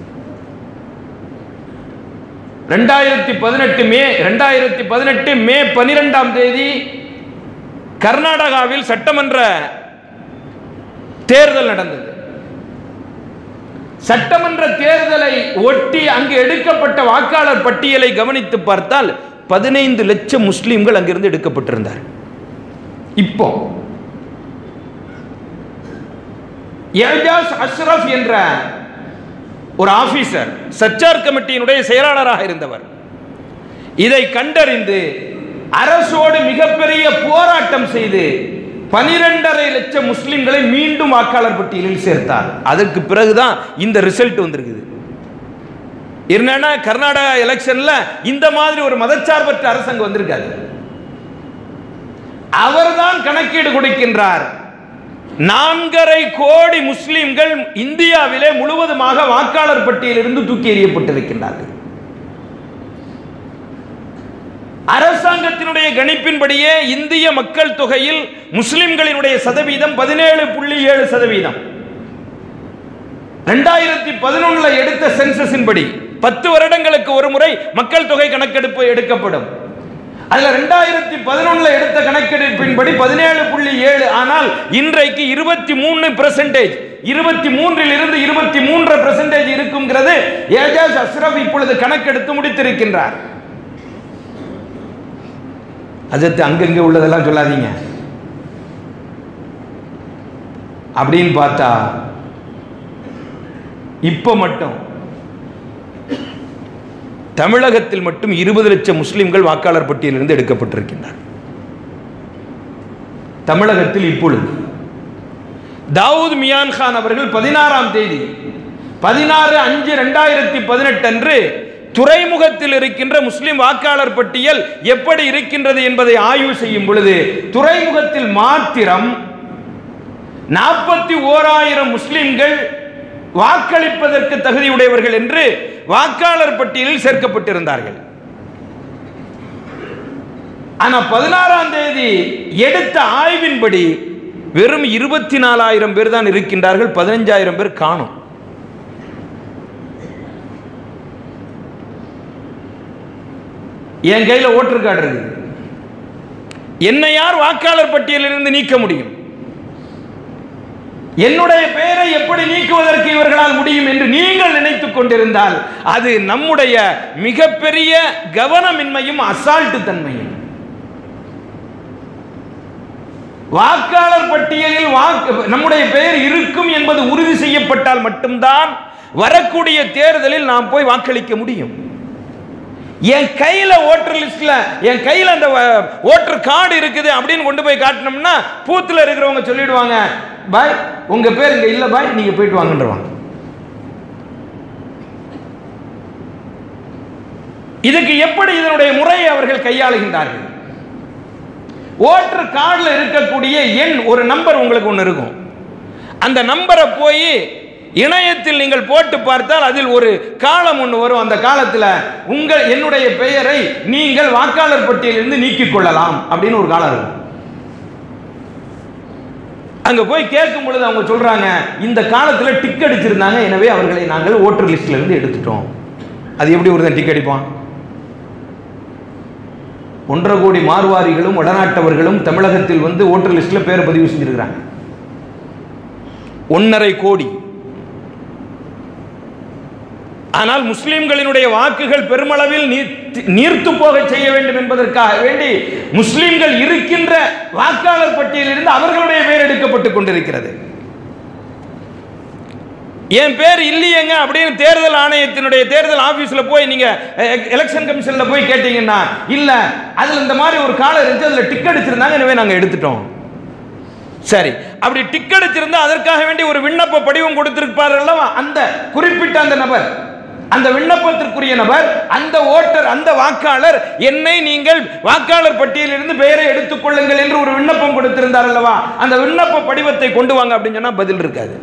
இரண்டாயிரத்தி பதினெட்டு மே இரண்டாயிரத்தி பதினெட்டு மே பனிரெண்டாம் தேதி கர்நாடகாவில் சட்டமன்ற தேர்தல் நடந்தது. சட்டமன்ற தேர்தலை ஒட்டி அங்கு எடுக்கப்பட்ட வாக்காளர் பட்டியலை கவனித்து பார்த்தால் பதினைந்து லட்சம் முஸ்லிம்கள் அங்கிருந்து எடுக்கப்பட்டிருந்தார். இப்போ ஏஜாஸ் அஷ்ரப் என்ற ஒரு ஆபீசர், சச்சார் கமிட்டியினுடைய செயலாளராக இருந்தவர், இதை கண்டறிந்து அரசோடு மிகப்பெரிய போராட்டம் செய்து பனிரெண்டரை லட்சம் முஸ்லிம்களை மீண்டும் வாக்காளர் பட்டியலில் சேர்த்தார். அதற்கு பிறகுதான் இந்த ரிசல்ட் வந்திருக்குது. என்னன்னா கர்நாடகா எலெக்ஷன்ல இந்த மாதிரி ஒரு மதச்சார்பற்ற அரசாங்கம் வந்திருக்காது. அவர்தான் கணக்கீடு கொடுக்கின்றார். நான்கரை கோடி முஸ்லிம்கள் இந்தியாவிலே முழுவதுமாக வாக்காளர் பட்டியலிருந்து தூக்கி எறியப்பட்டிருக்கின்றார்கள். அரசாங்கத்தினுடைய கணிப்பின்படியே இந்திய மக்கள் தொகையில் முஸ்லிம்களினுடைய சதவீதம் பதினேழு புள்ளி ஏழு சதவீதம். இரண்டாயிரத்தி பதினொன்னுல எடுத்த சென்சஸின் படி பத்து வருடங்களுக்கு ஒரு முறை மக்கள் தொகை கணக்கெடுப்பு எடுக்கப்படும். அதுல இரண்டாயிரத்தி பதினொன்னுல எடுத்த கணக்கெடுப்பின்படி பதினேழு புள்ளி ஏழு. ஆனால் இன்றைக்கு இருபத்தி மூணு பெர்சென்டேஜ் இருபத்தி மூன்றில் இருந்து இருபத்தி மூன்று பெர்சென்டேஜ் இருக்குங்கிறது ஏஜாஸ் அஷ்ரப் இப்பொழுது கணக்கெடுத்து முடித்திருக்கின்றார். அதற்கு அங்கங்க உள்ளதெல்லாம் சொல்லாதீங்க. அப்படின்னு பார்த்தா இப்ப மட்டும் தமிழகத்தில் மட்டும் இருபது லட்சம் முஸ்லிம்கள் வாக்காளர் பட்டியலிருந்து எடுக்கப்பட்டிருக்கின்றனர். தமிழகத்தில் இப்பொழுது தாவூத் மியான் கான் அவர்கள் பதினாறாம் தேதி பதினாறு அஞ்சு இரண்டாயிரத்தி பதினெட்டு அன்று துறைமுகத்தில் இருக்கின்ற முஸ்லிம் வாக்காளர் பட்டியல் எப்படி இருக்கின்றது என்பதை ஆய்வு செய்யும் பொழுது துறைமுகத்தில் மாத்திரம் நாற்பத்தி ஓராயிரம் முஸ்லிம்கள் வாக்களிப்பதற்கு தகுதியுடையவர்கள் என்று வாக்காளர் பட்டியலில் சேர்க்கப்பட்டிருந்தார்கள். ஆனால் பதினாறாம் தேதி எடுத்த ஆய்வின்படி வெறும் இருபத்தி நாலாயிரம் பேர் தான் இருக்கின்றார்கள். பதினஞ்சாயிரம் பேர் காணும். என் கையில் ஓட்டர் கார்டு இருக்கு. என்னை யார் வாக்காளர் பட்டியலில் இருந்து நீக்க முடியும்? என்னுடைய பெயரை எப்படி நீக்குவதற்கு இவர்களால் முடியும் என்று நீங்கள் நினைத்துக் கொண்டிருந்தால் அது நம்முடைய மிகப்பெரிய கவனமின்மையும் அசால்ட்டு தன்மையும். வாக்காளர் பட்டியலில் நம்முடைய பெயர் இருக்கும் என்பது உறுதி செய்யப்பட்டால் மட்டும்தான் வரக்கூடிய தேர்தலில் நாம் போய் வாக்களிக்க முடியும். என் கையில ஓட்டர் லிஸ்ட்ல என் கையில அந்த ஓட்டர் கார்டு இருக்குது அப்படின்னு கொண்டு போய் காட்டினோம்னா பூத்துல இருக்கிறவங்க சொல்லிடுவாங்க, பாய் உங்க பேர் இங்க இல்ல பாய், நீங்க போயிட்டு வாங்கன்றவாங்க. இதுக்கு எப்படி இதனுடைய முறையை அவர்கள் கையாளுகின்றார்கள்? ஓட்டர் கார்டுல இருக்கக்கூடிய எண் ஒரு நம்பர் உங்களுக்கு ஒன்று இருக்கும். அந்த நம்பரை போய் இணையத்தில் நீங்கள் போட்டு பார்த்தால் அதில் ஒரு காலம் ஒன்று வரும். அந்த காலத்தில் உங்கள் என்னுடைய பெயரை நீங்கள் வாக்காளர் பட்டியலிருந்து நீக்கிக் கொள்ளலாம் அப்படின்னு ஒரு காலம் இருக்கும். அங்க போய் கேட்கும் பொழுது அவங்க சொல்றாங்க, இந்த காலத்தில் டிக் அடிச்சிருந்தாங்க, எனவே அவர்களை நாங்கள் ஓட்டர் லிஸ்ட்ல இருந்து எடுத்துட்டோம். அது எப்படி ஒருத்தன் டிக் அடிப்பான்? ஒன்றரை கோடி மார்வாரிகளும் வடநாட்டவர்களும் தமிழகத்தில் வந்து ஓட்டர் லிஸ்ட்ல பேர் பதிவு செஞ்சிருக்கிறாங்க. ஒன்னரை கோடி. ஆனால் முஸ்லிம்களினுடைய வாக்குகள் பெருமளவில் நீர்த்து போக செய்ய வேண்டும் என்பதற்காக வேண்டி முஸ்லிம்கள் இருக்கின்ற வாக்காளர் பட்டியலிருந்து அவர்களுடைய பெயர் எடுக்கப்பட்டுக் கொண்டிருக்கிறது. என் பேர் இல்லையேங்க அப்படின்னு தேர்தல் ஆணையத்தினுடைய தேர்தல் ஆபீஸ்ல போய் நீங்க எலெக்ஷன் கமிஷன்ல போய் கேட்டீங்கன்னா, இல்ல அதுல இந்த மாதிரி ஒரு காலம் இருந்துச்சு, அதுல டிக்கெட் அடிச்சிருந்தாங்க, எனவே நாங்க எடுத்துட்டோம். சரி, அப்படி டிக்கெட் அடிச்சிருந்தா அதற்காக வேண்டி ஒரு விண்ணப்ப படிவம் கொடுத்திருப்பார் அல்லவா அந்த குறிப்பிட்ட அந்த நபர், அந்த விண்ணப்பத்திற்குரிய நபர், அந்த ஓட்டர், அந்த வாக்காளர், என்னை நீங்கள் வாக்காளர் பட்டியலிருந்து பெயரை எடுத்துக் கொள்ளுங்கள் என்று ஒரு விண்ணப்பம் கொடுத்திருந்தார் அல்லவா, அந்த விண்ணப்ப படிவத்தை கொண்டு வாங்க அப்படின்னு சொன்னா பதில் இருக்காது.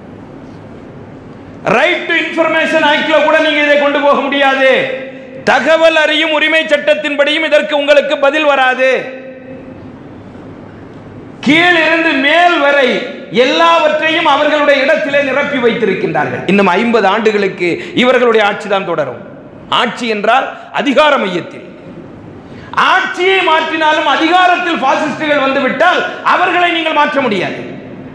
ரைட் டு இன்ஃபர்மேஷன் ஆக்ட்ல கூட நீங்க இதை கொண்டு போக முடியாது. தகவல் அறியும் உரிமை சட்டத்தின்படியும் இதற்கு உங்களுக்கு பதில் வராது. கீழிருந்து மேல் வரை எல்லாவற்றையும் அவர்களுடைய இடத்திலே நிரப்பி வைத்திருக்கின்றார்கள். இன்னும் ஐம்பது ஆண்டுகளுக்கு இவர்களுடைய ஆட்சி தான் தொடரும். ஆட்சி என்றால் அதிகார மையத்தில். ஆட்சியை மாற்றினாலும் அதிகாரத்தில் பாசிஸ்டுகள் வந்துவிட்டால் அவர்களை நீங்கள் மாற்ற முடியாது.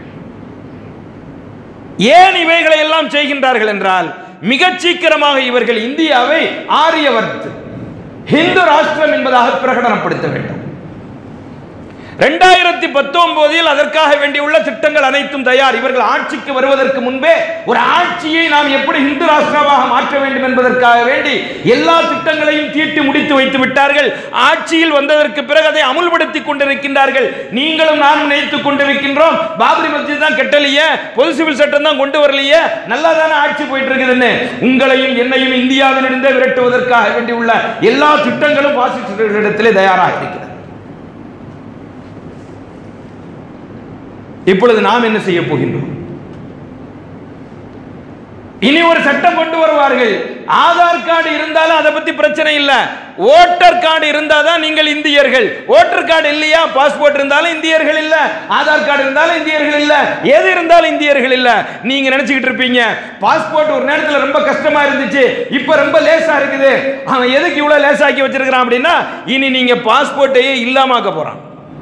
ஏன் இவைகளை எல்லாம் செய்கின்றார்கள் என்றால், மிகச் சீக்கிரமாக இவர்கள் இந்தியாவை ஆரியவர்த் ஹிந்து ராஷ்டிரம் என்பதாக பிரகடனப்படுத்த வேண்டும். இரண்டாயிரத்தி பத்தொன்பதில் அதற்காக வேண்டியுள்ள திட்டங்கள் அனைத்தும் தயார். இவர்கள் ஆட்சிக்கு வருவதற்கு முன்பே ஒரு ஆட்சியை நாம் எப்படி இந்து ராஷ்டிரமாக மாற்ற வேண்டும் என்பதற்காக வேண்டி எல்லா திட்டங்களையும் தீட்டி முடித்து வைத்து விட்டார்கள். ஆட்சியில் வந்ததற்கு பிறகு அதை அமுல்படுத்திக் கொண்டிருக்கின்றார்கள். நீங்களும் நானும் நினைத்துக் கொண்டிருக்கின்றோம், பாபரி மஸ்ஜித் தான் கட்டலையே, பொது சிவில் சட்டம் தான் கொண்டு வரலையே, நல்லா தானே ஆட்சி போயிட்டு இருக்குதுன்னு. உங்களையும் என்னையும் இந்தியாவிலிருந்தே விரட்டுவதற்காக வேண்டியுள்ள எல்லா திட்டங்களும் பாசிஸ்டுகளிடத்திலே தயாராக இருக்கிறது. இப்பொழுது நாம் என்ன செய்ய போகின்றோம்? இனி ஒரு சட்டம் கொண்டு வருவார்கள். ஆதார் கார்டு இருந்தாலும் அதை பத்தி பிரச்சனை இல்ல, ஓட்டர் கார்டு இருந்தாதான் நீங்கள் இந்தியர்கள். ஓட்டர் கார்டு இல்லையா, பாஸ்போர்ட் இருந்தாலும் இந்தியர்கள் இல்ல, ஆதார் கார்டு இருந்தாலும் இந்தியர்கள் இல்ல, எது இருந்தாலும் இந்தியர்கள் இல்ல. நீங்க நினைச்சுக்கிட்டு இருப்பீங்க பாஸ்போர்ட் ஒரு நேரத்தில் ரொம்ப கஷ்டமா இருந்துச்சு, இப்ப ரொம்ப லேசா இருக்குது. அவன் எதுக்கு இவ்வளவு லேசாக்கி வச்சிருக்கிறான் அப்படின்னா, இனி நீங்க பாஸ்போர்ட்டையே இல்லாமக்க போறான்.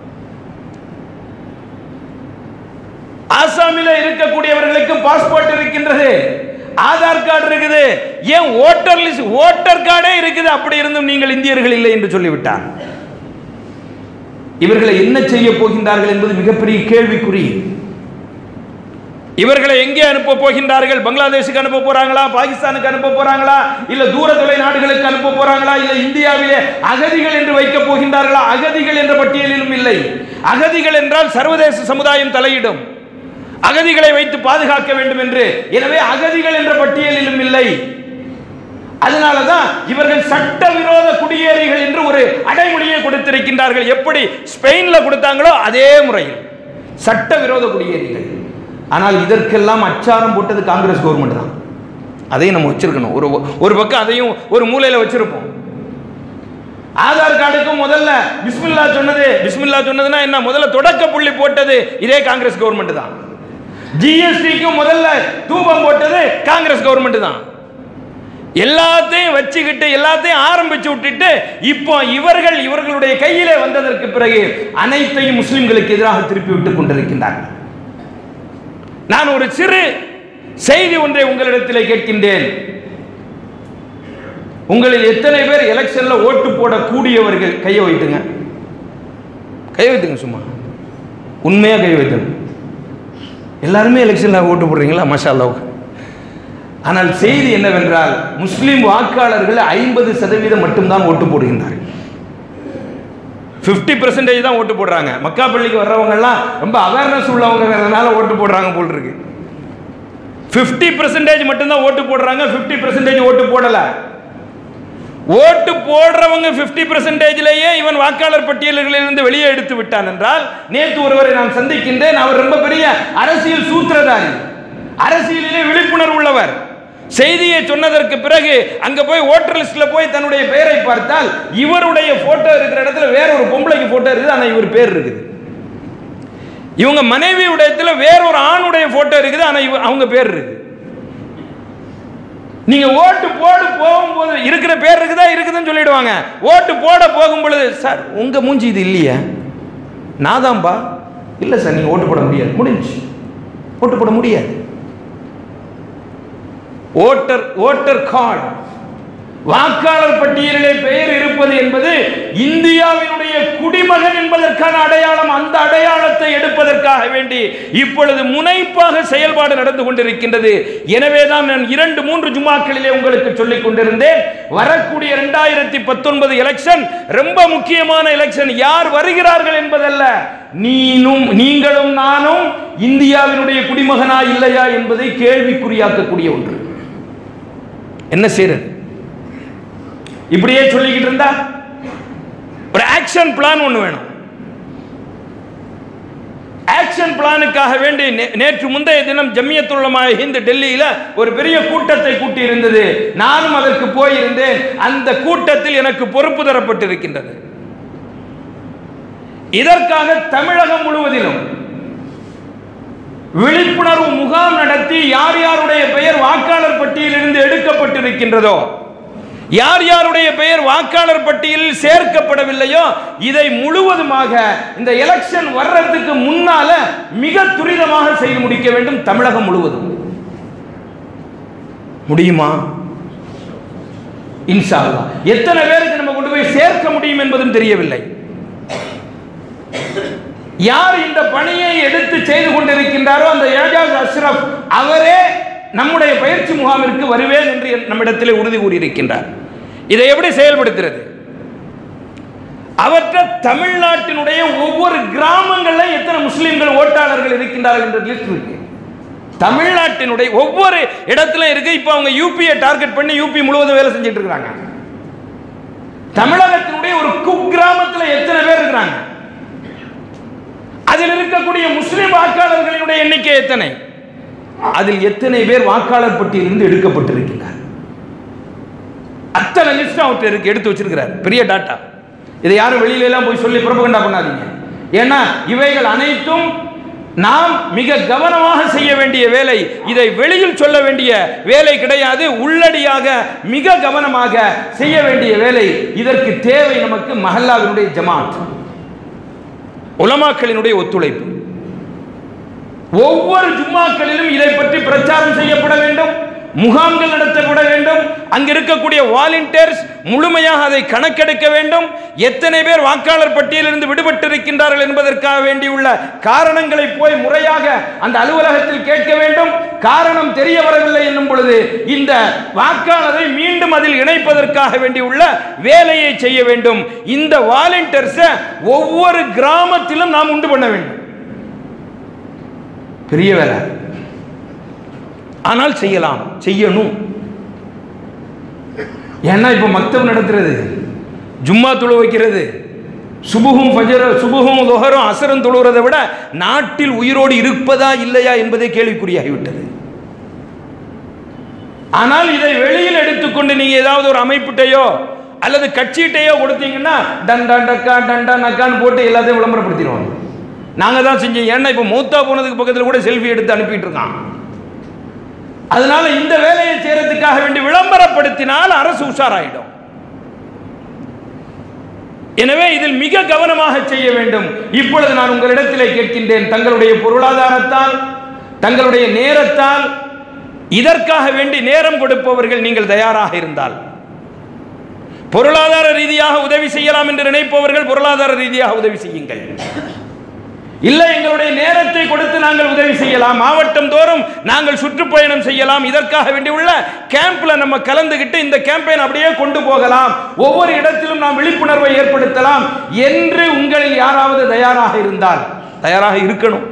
ஆசாமில இருக்கக்கூடியவர்களுக்கு பாஸ்போர்ட் இருக்கின்றது, ஆதார் கார்டு இருக்குது, ஏன் ஓட்டர் லிஸ்ட் ஓட்டர் கார்டே இருக்குது, அப்படி இருந்தும் நீங்கள் இந்தியர்கள் இல்லை என்று சொல்லிவிட்டார். இவர்களை என்ன செய்ய போகின்றார்கள் என்பது மிகப்பெரிய கேள்விக்குறி. இவர்களை எங்கே அனுப்ப போகின்றார்கள்? பங்களாதேஷுக்கு அனுப்ப போறாங்களா, பாகிஸ்தானுக்கு அனுப்ப போறாங்களா, இல்ல தூர தொலை நாடுகளுக்கு அனுப்ப போறாங்களா, இல்ல இந்தியாவிலே அகதிகள் என்று வைக்க போகின்றார்களா? அகதிகள் என்ற பட்டியலிலும் இல்லை. அகதிகள் என்றால் சர்வதேச சமுதாயம் தலையிடும், அகதிகளை வைத்து பாதுகாக்க வேண்டும் என்று. எனவே அகதிகள் என்ற பட்டியலிலும் இல்லை. அதனாலதான் இவர்கள் சட்டவிரோத குடியேறிகள் என்று ஒரு அடைமொழியை கொடுத்திருக்கின்றார்கள். எப்படி ஸ்பெயின்ல கொடுத்தாங்களோ அதே முறையில் சட்டவிரோத குடியேறிகள். ஆனால் இதற்கெல்லாம் அச்சாரம் போட்டது காங்கிரஸ் கவர்மெண்ட் தான். அதையும் நம்ம வச்சிருக்கணும். ஒரு ஒரு பக்கம் அதையும் ஒரு மூலையில வச்சிருப்போம். ஆதார் கார்டுக்கும் முதல்ல பிஸ்மில்லா சொன்னது, பிஸ்மில்லா சொன்னதுன்னா என்ன, முதல்ல தொடக்க புள்ளி போட்டது இதே காங்கிரஸ் கவர்மெண்ட் தான். ஜிஎஸ்டிக்கும் முதல்ல தூபம் போட்டது காங்கிரஸ் கவர்மெண்ட் தான். எல்லாத்தையும் வச்சுக்கிட்டு எல்லாத்தையும் ஆரம்பிச்சு விட்டுட்டு இப்போ இவர்கள் இவர்களுடைய கையிலே வந்ததற்கு பிறகு அனைத்தையும் முஸ்லிம்களுக்கு எதிராக திருப்பி விட்டுக் கொண்டிருக்கின்றார்கள். நான் ஒரு சிறு செய்தி ஒன்றை உங்களிடத்தில் கேட்கின்றேன். உங்களில் எத்தனை பேர் எலெக்ஷன்ல ஓட்டு போடக்கூடியவர்கள் கையை வைத்துங்க, கையை வைத்துங்க, சும்மா உண்மையா கை வைத்துங்க. எல்லாருமே எலெக்ஷன்ல ஓட்டு போடுறீங்களா? மாஷா அல்லாஹ். ஆனால் செய்தி என்னவென்றால், முஸ்லிம் வாக்காளர்கள் ஐம்பது சதவீதம் மட்டும்தான் ஓட்டு போடுகின்றார்கள். பிப்டி பெர்சன்டேஜ் தான் ஓட்டு போடுறாங்க. மக்கா பள்ளிக்கு வர்றவங்க எல்லாம் ரொம்ப அவேர்னஸ் உள்ளவங்கிறதுனால ஓட்டு போடுறாங்க போல் இருக்கு. பிப்டி பெர்சன்டேஜ் மட்டும்தான் ஓட்டு போடுறாங்க, பிப்டி பெர்சன்டேஜ் ஓட்டு போடல. ஓட்டு போடுறவங்க பிப்டி பெர்சன்டேஜ்லயே இவன் வாக்காளர் பட்டியலிலிருந்து வெளியே எடுத்து விட்டான் என்றால், நேற்று ஒருவரை நான் சந்திக்கின்றேன். அவர் ரொம்ப பெரிய அரசியல் சூத்திரதாரி, அரசியலிலே விழிப்புணர்வு உள்ளவர். செய்தியை சொன்னதற்கு பிறகு அங்க போய் ஓட்டர் லிஸ்ட்ல போய் தன்னுடைய பெயரை பார்த்தால் இவருடைய போட்டோ இருக்கிற இடத்துல வேற ஒரு பொம்பளைக்கு போட்டோ இருக்குது, ஆனா இவர் பேர் இருக்குது. இவங்க மனைவியுடைய இடத்துல வேற ஒரு ஆணுடைய போட்டோ இருக்குது, ஆனா அவங்க பேர் இருக்கு. நீங்க ஓட்டு போடு போகும்போது இருக்கிற பேர் இருக்குதா இருக்குதுன்னு சொல்லிடுவாங்க. ஓட்டு போட போகும் பொழுது சார் உங்க மூஞ்சி இது இல்லையா, நான் தான்பா, இல்லை சார் நீங்க ஓட்டு போட முடியாது, முடிஞ்சு ஓட்டு போட முடியாது. ஓட்டர் ஓட்டர் கார்டு வாக்காளர் பட்டியலிலே பெயர் இருப்பது என்பது இந்தியாவினுடைய குடிமகன் என்பதற்கான அடையாளம். அந்த அடையாளத்தை எடுப்பதற்காக வேண்டி இப்பொழுது முனைப்பாக செயல்பாடு நடந்து கொண்டிருக்கின்றது. எனவேதான் நான் இரண்டு மூன்று ஜும்மாக்களிலே உங்களுக்கு சொல்லிக் கொண்டிருந்தேன், வரக்கூடிய இரண்டாயிரத்தி பத்தொன்பது எலெக்ஷன் ரொம்ப முக்கியமான எலெக்ஷன். யார் வருகிறார்கள் என்பதல்ல, நீனும் நீங்களும் நானும் இந்தியாவினுடைய குடிமகனா இல்லையா என்பதை கேள்விக்குறியாக்கக்கூடிய ஒன்று. என்ன செய்யறது? இப்படியே சொல்லிக்கிட்டு இருந்தா ஒரு ஆக்ஷன் பிளான் ஒன்று வேணும். ஆக்ஷன் பிளானுக்காக வேண்டி நேற்று முந்தைய தினம் ஜம்மியத்துல் உலமா ஹிந்த் டெல்லியில ஒரு பெரிய கூட்டத்தை கூட்டி இருந்தது. நானும் அதற்கு போயிருந்தேன். அந்த கூட்டத்தில் எனக்கு பொறுப்பு தரப்பட்டிருக்கின்றது. இதற்காக தமிழகம் முழுவதிலும் விழிப்புணர்வு முகாம் நடத்தி யார் யாருடைய பெயர் வாக்காளர் பட்டியலிருந்து எடுக்கப்பட்டிருக்கின்றதோ, யார் யாருடைய பெயர் வாக்காளர் பட்டியலில் சேர்க்கப்படவில்லையோ, இதை முழுவதுமாக இந்த எலெக்ஷன் வர்றதுக்கு முன்னால மிக துரிதமாக செய்து முடிக்க வேண்டும். தமிழகம் முழுவதும் முடியுமா? இன்ஷா அல்லாஹ். எத்தனை பேருக்கு நம்ம கொண்டு போய் சேர்க்க முடியும் என்பதும் தெரியவில்லை. யார் இந்த பணியை எடுத்து செய்து கொண்டிருக்கின்றாரோ அந்த ஏஜாஸ் அஷ்ரப் அவரே நம்முடைய பயிற்சி முகாமிற்கு வருவேன் என்று நம்மிடத்தில் உறுதி கூறியிருக்கின்றார். இதை எப்படி செயல்படுத்துறது? அவற்றை தமிழ்நாட்டினுடைய ஒவ்வொரு கிராமங்களில் எத்தனை முஸ்லிம்கள் ஓட்டாளர்கள் இருக்கின்றார்கள் என்ற லிஸ்ட் இருக்கு. தமிழ்நாட்டினுடைய ஒவ்வொரு இடத்துல இருக்கு. இப்ப அவங்க யூபியை டார்கெட் பண்ணி யூபி முழுவதும் வேலை செஞ்சிட்டு இருக்காங்க. தமிழகத்தினுடைய ஒரு குக் கிராமத்தில் எத்தனை பேர் இருக்கிறாங்க? அதில் இருக்கக்கூடிய முஸ்லிம் வாக்காளர்களினுடைய எண்ணிக்கை எத்தனை? அதில் எத்தனை பேர் வாக்காளர் பட்டியலிருந்து எடுக்கப்பட்டிருக்கிறார்? அத்தனை லிஸ்ட் அவர்கிட்ட இருக்கு, எடுத்து வச்சிருக்கிறார். பெரிய டாட்டா. இதை யாரும் வெளியில எல்லாம் போய் சொல்லி புரபகண்டா பண்ணாதீங்க. ஏன்னா இவைகள் அனைத்தும் நாம் மிக கவனமாக செய்ய வேண்டிய வேலை. இதை வெளியில் சொல்ல வேண்டிய வேலை கிடையாது. உள்ளடியாக மிக கவனமாக செய்ய வேண்டிய வேலை. இதற்கு தேவை நமக்கு மஹல்லாவினுடைய ஜமாத், உலமாக்களினுடைய ஒத்துழைப்பு. ஒவ்வொரு ஜும்மாக்களிலும் இதை பற்றி பிரச்சாரம் செய்யப்பட வேண்டும், முகாம்கள் நடத்தப்பட வேண்டும். அங்க இருக்கக்கூடிய வாலண்டியர்ஸ் முழுமையாக அதை கணக்கெடுக்க வேண்டும். எத்தனை பேர் வாக்காளர் பட்டியலிருந்து விடுபட்டிருக்கின்றார்கள் என்பதற்காக வேண்டியுள்ள காரணங்களை போய் முறையாக அந்த அலுவலகத்தில் கேட்க வேண்டும். காரணம் தெரிய வரவில்லை என்னும் பொழுது இந்த வாக்காளரை மீண்டும் அதில் இணைப்பதற்காக வேண்டியுள்ள வேலையை செய்ய வேண்டும். இந்த வாலண்டியர்ஸை ஒவ்வொரு கிராமத்திலும் நாம் உண்டு பண்ண வேண்டும். பெரிய வேலை, ஆனால் செய்யலாம், செய்யணும். ஏன்னா இப்ப மக்தப் நடத்துறது, ஜும்மா தொழு வைக்கிறது, சுபுகும் ஃபஜர் சுபுகும் லுஹரும் அஸரும் தொழுகிறதை விட நாட்டில் உயிரோடு இருப்பதா இல்லையா என்பதே கேள்விக்குறியாகிவிட்டது. ஆனால் இதை வெளியில் எடுத்துக்கொண்டு நீங்க ஏதாவது ஒரு அமைப்புட்டையோ அல்லது கட்சியிட்டையோ கொடுத்தீங்கன்னா டண்டா டக்கா டண்டா நக்கான்னு போட்டு எல்லாத்தையும் விளம்பரப்படுத்திடுவாங்க. நாங்க தான் செஞ்சோம். ஏன்னா இப்ப மூத்தா போனதுக்கு பக்கத்தில் கூட செல்ஃபி எடுத்து அனுப்பிட்டு இருக்கான். அதனால இந்த வேலையை செய்யறதுக்காக வேண்டி விளம்பரப்படுத்தினால் அரசு உஷாராயிடும். எனவே இதில் மிக கவனமாக செய்ய வேண்டும். இப்பொழுது நான் உங்களிடத்திலே கேட்கின்றேன், தங்களுடைய பொருளாதாரத்தால் தங்களுடைய நேரத்தால் இதற்காக வேண்டி நேரம் கொடுப்பவர்கள் நீங்கள் தயாராக இருந்தால், பொருளாதார ரீதியாக உதவி செய்யலாம் என்று நினைப்பவர்கள் பொருளாதார ரீதியாக உதவி செய்யுங்கள். இல்லை எங்களுடைய நேரத்தை கொடுத்து நாங்கள் உதவி செய்யலாம், மாவட்டம் தோறும் நாங்கள் சுற்றுப்பயணம் செய்யலாம், இதற்காக வேண்டி உள்ள கேம்ப்ல நம்ம கலந்துகிட்டு இந்த கேம்பெயின் அப்படியே கொண்டு போகலாம், ஒவ்வொரு இடத்திலும் நாம் விழிப்புணர்வை ஏற்படுத்தலாம் என்று உங்களில் யாராவது தயாராக இருந்தால், தயாராக இருக்கணும்.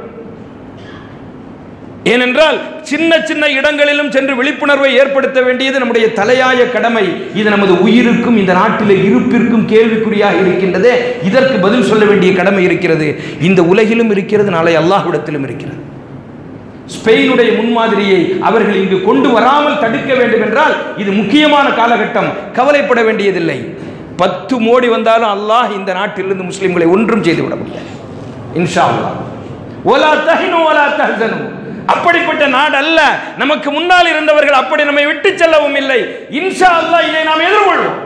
ஏனென்றால் சின்ன சின்ன இடங்களிலும் சென்று விழிப்புணர்வை ஏற்படுத்த வேண்டியது நம்முடைய தலையாய கடமை. இது நமது உயிருக்கும் இந்த நாட்டிலே இருப்பிற்கும் கேள்விக்குறியாக இருக்கின்றதே, இதற்கு பதில் சொல்ல வேண்டிய கடமை இருக்கிறது. இந்த உலகிலும் இருக்கிறது, நாளை அல்லாஹ்விடத்திலும் இருக்கிறது. ஸ்பெயினுடைய முன்மாதிரியை அவர்கள் இங்கு கொண்டு வராமல் தடுக்க வேண்டும் என்றால் இது முக்கியமான காலகட்டம். கவலைப்பட வேண்டியதில்லை. பத்து மோடி வந்தாலும் அல்லாஹ் இந்த நாட்டிலிருந்து முஸ்லிம்களை ஒன்றும் செய்து விட முடியாது. இன்ஷா அல்லாஹ். வலா தஹினு வலா தஹ்சனு, அப்படிப்பட்ட நாடு அல்ல. நமக்கு முன்னால் இருந்தவர்கள் அப்படி நம்மை விட்டு செல்லவும் இல்லை. இன்ஷா அல்லாஹ் இதை நாம் எதிர்கொள்வோம்.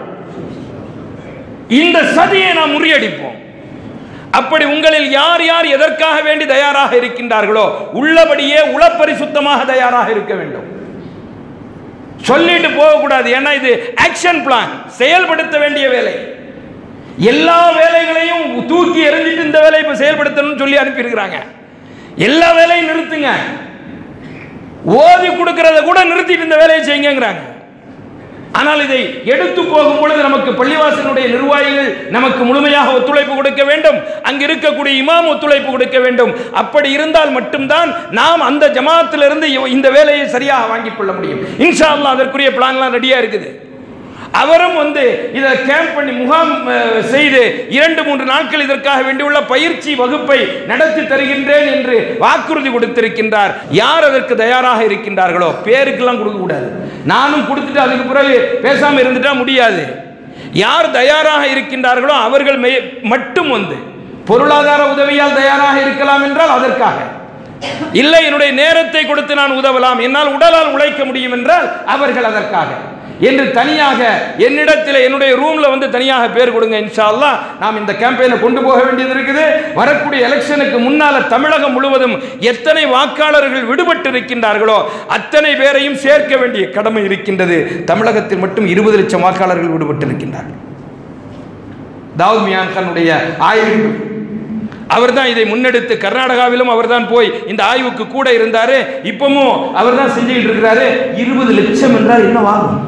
இந்த சதியை நாம் முறியடிப்போம். அப்படி உங்களில் யார் யார் எதற்காக வேண்டி தயாராக இருக்கின்றார்களோ உள்ளபடியே உளப்பரிசுத்தமாக தயாராக இருக்க வேண்டும். சொல்லிட்டு போகக்கூடாது. ஏன்னா இது ஆக்ஷன் பிளான், செயல்படுத்த வேண்டிய வேலை. எல்லா வேலைகளையும் தூக்கி எறிஞ்சிட்டு இந்த வேலையை இப்ப செயல்படுத்தணும்னு சொல்லி அனுப்பியிருக்கிறாங்க. எல்லா வேலையும் நிறுத்துங்க, ஓதி கொடுக்கிறத கூட நிறுத்திட்டு இந்த வேலையை செய்யுங்கிறாங்க. ஆனால் இதை எடுத்து போகும் பொழுது நமக்கு பள்ளிவாசலுடைய நிர்வாகிகள் நமக்கு முழுமையாக ஒத்துழைப்பு கொடுக்க வேண்டும். அங்கு இருக்கக்கூடிய இமாம் ஒத்துழைப்பு கொடுக்க வேண்டும். அப்படி இருந்தால் மட்டும்தான் நாம் அந்த ஜமாத்திலிருந்து இந்த வேலையை சரியாக வாங்கிக் கொள்ள முடியும். இன்ஷா அல்லாஹ் அதற்குரிய பிளான்லாம் ரெடியா இருக்குது. அவரும் வந்து இதை கேம்ப் பண்ணி முகாம் செய்து இரண்டு மூன்று நாட்கள் இதற்காக வேண்டியுள்ள பயிற்சி வகுப்பை நடத்தி தருகின்றேன் என்று வாக்குறுதி கொடுத்திருக்கின்றார். யார் அதற்கு தயாராக இருக்கின்றார்களோ, பேருக்கெல்லாம் கொடுக்க கூடாது. நானும் கொடுத்துட்டு அதுக்கு பிறகு பேசாம இருந்துட்டா முடியாது. யார் தயாராக இருக்கின்றார்களோ அவர்கள் மட்டும் வந்து பொருளாதார உதவியால் தயாராக இருக்கலாம் என்றால் அதற்காக, இல்லை என்னுடைய நேரத்தை கொடுத்து நான் உதவலாம், என்னால் உடலால் உழைக்க முடியும் என்றால் அவர்கள் அதற்காக என்று தனியாக என்னிடத்தில் என்னுடைய ரூம்ல வந்து தனியாக பேர் கொடுங்க. இன்ஷா அல்லாஹ் நாம் இந்த கேம்பெயினை கொண்டு போக வேண்டியது இருக்குது. வரக்கூடிய எலெக்ஷனுக்கு முன்னால தமிழகம் முழுவதும் எத்தனை வாக்காளர்கள் விடுபட்டு இருக்கின்றார்களோ அத்தனை பேரையும் சேர்க்க வேண்டிய கடமை இருக்கின்றது. தமிழகத்தில் மட்டும் இருபது லட்சம் வாக்காளர்கள் விடுபட்டு இருக்கின்றார்கள். தாவூத் மியான் கானுடைய ஆய்வு அவர் தான் இதை முன்னெடுத்து, கர்நாடகாவிலும் அவர் தான் போய் இந்த ஆய்வுக்கு கூட இருந்தாரு. இப்பவும் அவர் தான் செஞ்சுக்கிட்டு இருக்கிறாரு. இருபது லட்சம் என்றால் என்ன ஆகும்?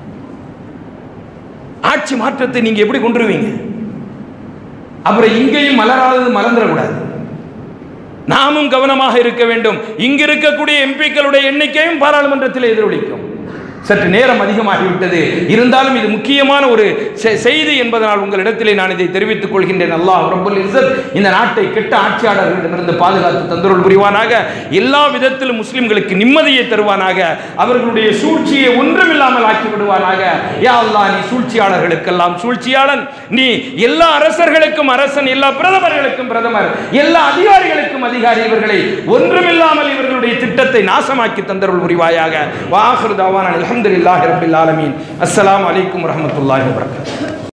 ஆட்சி மாற்றத்தை நீங்க எப்படி கொண்டுருவீங்க? அப்புறம் இங்கேயும் மலராதது மறந்துடக்கூடாது. நாமும் கவனமாக இருக்க வேண்டும். இங்கு இருக்கக்கூடிய எம்பிக்களுடைய எண்ணிக்கையும் பாராளுமன்றத்தில் எதிரொலிக்கும். சற்று நேரம் அதிகமாகிவிட்டது, இருந்தாலும் இது முக்கியமான ஒரு செய்தி என்பதனால் உங்களிடத்திலே நான் இதை தெரிவித்துக் கொள்கின்றேன். அல்லாஹ் ரப்பல் இஸ்ஸத் இந்த நாட்டை கெட்ட ஆட்சியாளர்களிடமிருந்து பாதுகாத்து தந்தருள் புரிவானாக. எல்லா விதத்திலும் முஸ்லிம்களுக்கு நிம்மதியை தருவானாக. அவர்களுடைய சூழ்ச்சியை ஒன்றுமில்லாமல் ஆக்கி விடுவானாக. யா அல்லாஹ், நீ சூழ்ச்சியாளர்களுக்கெல்லாம் சூழ்ச்சியாளன், நீ எல்லா அரசர்களுக்கும் அரசன், எல்லா பிரதமர்களுக்கும் பிரதமர், எல்லா அதிகாரிகளுக்கும் அதிகாரி. இவர்களை ஒன்றுமில்லாமல் இவர்களுடைய திட்டத்தை நாசமாக்கி தந்தருள் புரிவாயாக. வாஹிரு தஅவானா அல்ஹம்துலில்லாஹி ரப்பில் ஆலமீன். அஸ்ஸலாமு அலைக்கும் வரஹ்மத்துல்லாஹி வபரகாத்துஹு.